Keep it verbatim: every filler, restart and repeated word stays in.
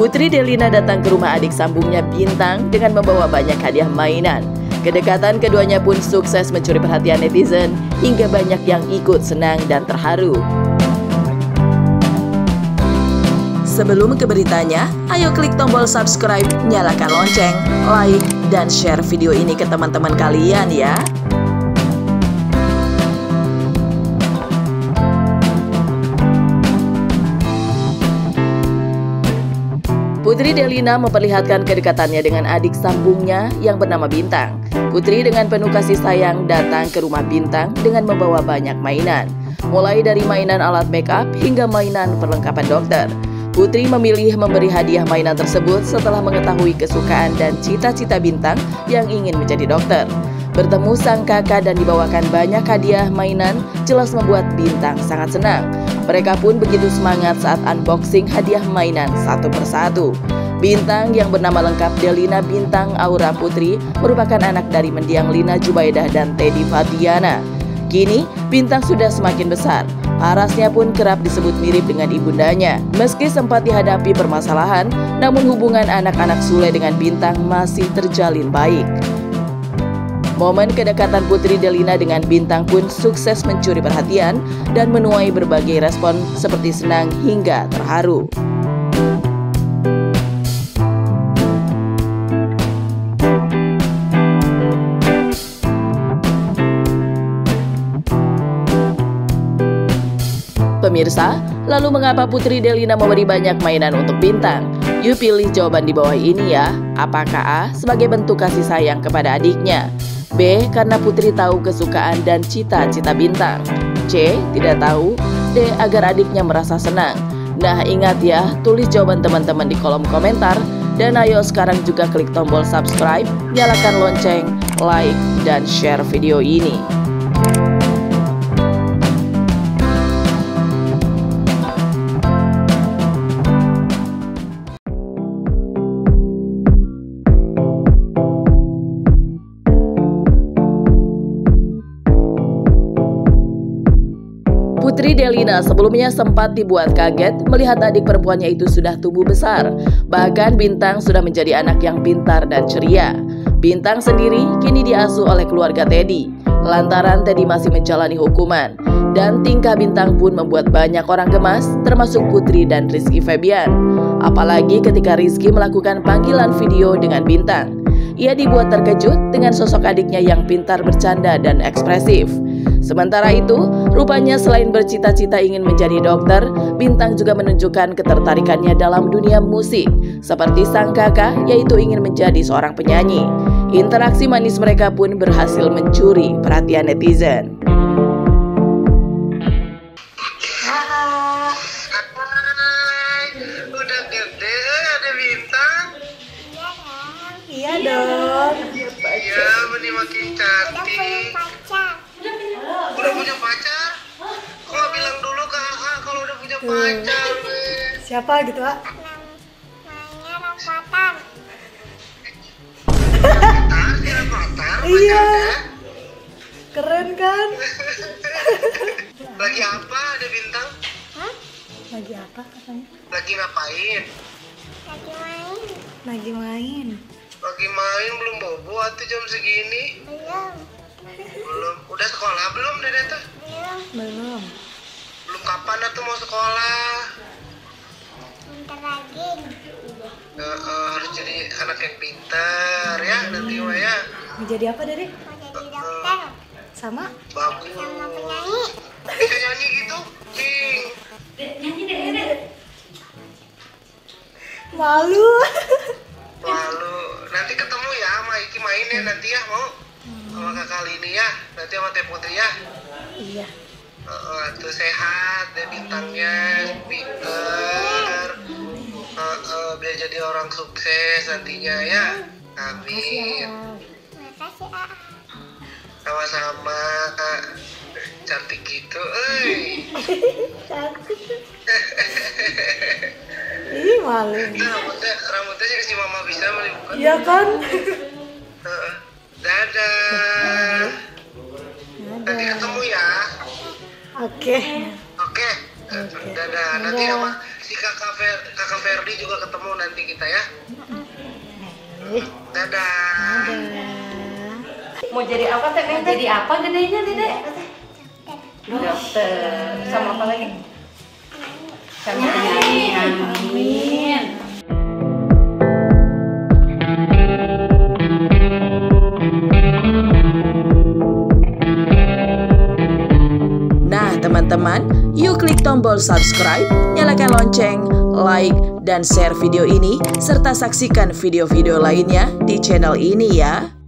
Putri Delina datang ke rumah adik sambungnya Bintang dengan membawa banyak hadiah mainan. Kedekatan keduanya pun sukses mencuri perhatian netizen hingga banyak yang ikut senang dan terharu. Sebelum ke beritanya, ayo klik tombol subscribe, nyalakan lonceng, like, dan share video ini ke teman-teman kalian ya. Putri Delina memperlihatkan kedekatannya dengan adik sambungnya yang bernama Bintang. Putri dengan penuh kasih sayang datang ke rumah Bintang dengan membawa banyak mainan, mulai dari mainan alat makeup hingga mainan perlengkapan dokter. Putri memilih memberi hadiah mainan tersebut setelah mengetahui kesukaan dan cita-cita Bintang yang ingin menjadi dokter. Bertemu sang kakak dan dibawakan banyak hadiah mainan jelas membuat Bintang sangat senang. Mereka pun begitu semangat saat unboxing hadiah mainan satu persatu. Bintang yang bernama lengkap Delina Bintang Aura Putri merupakan anak dari mendiang Lina Jubaidah dan Teddy Fadiana. Kini Bintang sudah semakin besar. Parasnya pun kerap disebut mirip dengan ibundanya. Meski sempat dihadapi permasalahan, namun hubungan anak-anak Sule dengan Bintang masih terjalin baik. Momen kedekatan Putri Delina dengan Bintang pun sukses mencuri perhatian dan menuai berbagai respon seperti senang hingga terharu. Pemirsa, lalu mengapa Putri Delina memberi banyak mainan untuk Bintang? Yuk pilih jawaban di bawah ini ya. Apakah A. sebagai bentuk kasih sayang kepada adiknya? B. Karena Putri tahu kesukaan dan cita-cita Bintang? C. Tidak tahu. D. Agar adiknya merasa senang. Nah ingat ya, tulis jawaban teman-teman di kolom komentar. Dan ayo sekarang juga klik tombol subscribe, nyalakan lonceng, like, dan share video ini. Putri Delina sebelumnya sempat dibuat kaget melihat adik perempuannya itu sudah tumbuh besar. Bahkan Bintang sudah menjadi anak yang pintar dan ceria. Bintang sendiri kini diasuh oleh keluarga Teddy, lantaran Teddy masih menjalani hukuman. Dan tingkah Bintang pun membuat banyak orang gemas, termasuk Putri dan Rizky Febian. Apalagi ketika Rizky melakukan panggilan video dengan Bintang. Ia dibuat terkejut dengan sosok adiknya yang pintar bercanda dan ekspresif. Sementara itu, rupanya selain bercita-cita ingin menjadi dokter, Bintang juga menunjukkan ketertarikannya dalam dunia musik, seperti sang kakak yaitu ingin menjadi seorang penyanyi. Interaksi manis mereka pun berhasil mencuri perhatian netizen. Hai, udah gede ada Bintang? Iya dong. Iya, benih makin cantik. Udah punya pacar? Kok nggak bilang dulu ke A A kalau udah punya pacar? Weh. Siapa gitu, Pak? Namanya Rafathar. Pacar, kira pacar, Iya. pacarnya. Keren kan? Lagi apa ada Bintang? Hah? Lagi apa katanya? Lagi ngapain? Lagi main? Lagi main. Lagi main belum bobo atau jam segini? Belum. Belum. Udah sekolah belum Dede tuh? Belum. Belum. Belum kapan atuh mau sekolah? Bentar lagi. Ya, eh, harus jadi anak yang pintar ya nanti mah ya. Mau jadi apa, Dede? Mau jadi dokter. Sama? Bagus. Sama penyanyi. Bisa nyanyi gitu? Cing. Malu. Lalu nanti ketemu ya sama Iki main ya nanti ya mau sama kakak Lini ya nanti sama Teh Putri ya. Iya. Uh, tuh sehat deh Bintangnya pinter. Uh, uh, biar jadi orang sukses nantinya ya. Amin. Makasih, A. Sama-sama Kak. Cantik gitu, euy. Cantik. Ih, malu. Itu rambutnya, rambutnya sih kasih mama bisa beli bukan? Iya kan? Uh, dadah. Nanti ketemu ya. Oke. Oke. Oke. Dadah. Nanti sama si kakak Fer, kakak Kang Ferdi juga ketemu nanti kita ya. Dadah. Mau jadi apa teh? Mau jadi apa gedenya Dede? Dokter. Sama apa lagi? Sama penyanyi. Amin. Nah teman-teman, yuk klik tombol subscribe, nyalakan lonceng, like, dan share video ini, serta saksikan video-video lainnya di channel ini ya.